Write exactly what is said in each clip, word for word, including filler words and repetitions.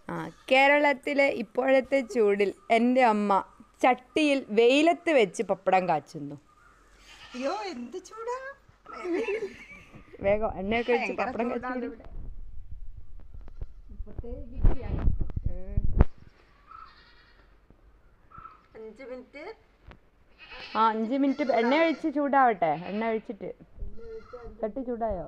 ആ കേരളത്തിലെ ഇപ്പോഴത്തെ ചൂടിൽ എൻ്റെ അമ്മ ചട്ടിയിൽ വെയിലത്ത് വെച്ച് പപ്പടം കാച്ചുന്നു. അയ്യോ എന്ത് ചൂടാ! വേഗം എണ്ണയൊക്കെ വെച്ച് പപ്പടം കാച്ചു. അഞ്ച് മിനിറ്റ് ആ അഞ്ച് മിനിറ്റ് എണ്ണ ഒഴിച്ച് ചൂടാവട്ടെ. എണ്ണ ഒഴിച്ചിട്ട് ചട്ടി ചൂടായോ?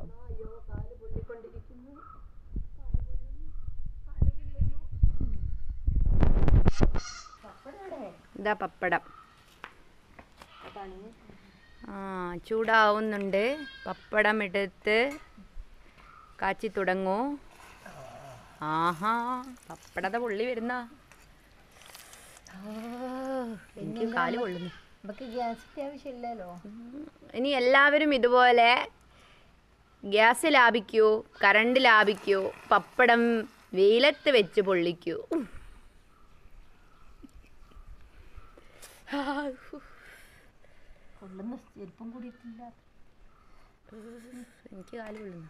ഇതാ പപ്പടം. ആ ചൂടാവുന്നുണ്ട്. പപ്പടം എടുത്ത് കാച്ചി തുടങ്ങൂ. ആഹാ പപ്പടത്തെ പൊള്ളി വരുന്ന എനിക്ക് കാല് പൊള്ളുന്നു. നമുക്ക് ഗ്യാസിന്റെ ആവശ്യമില്ലല്ലോ. ഇനി എല്ലാവരും ഇതുപോലെ ഗ്യാസ് ലാഭിക്കൂ, കറണ്ട് ലാഭിക്കൂ, പപ്പടം വെയിലത്ത് വെച്ച് പൊള്ളിക്കൂ. പൊള്ളുന്ന ചെരുപ്പം കൂടിയിട്ടില്ല. എനിക്ക് കാല് പൊള്ളുന്നു.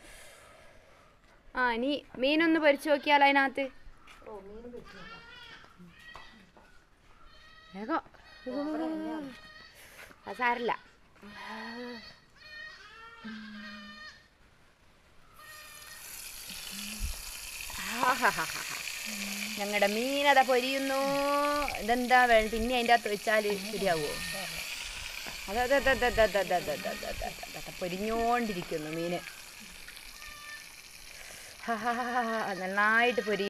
ആ ഇനി മീനൊന്ന് പൊരിച്ചു നോക്കിയാലോ അതിനകത്ത്. ഓ മീൻ പറ്റില്ല. വേഗം അത് സാരില്ല. ഞങ്ങളുടെ മീനത പൊരിയുന്നു. ഇതെന്താ വേണം പിന്നെ അതിൻ്റെ അകത്ത് വെച്ചാൽ ശരിയാവുമോ? അതെ അതെ അതെ അതെ അതെ അതെ അതെ അതെ അതെ പൊരിഞ്ഞോണ്ടിരിക്കുന്നു മീന്. നന്നായിട്ട് പൊരി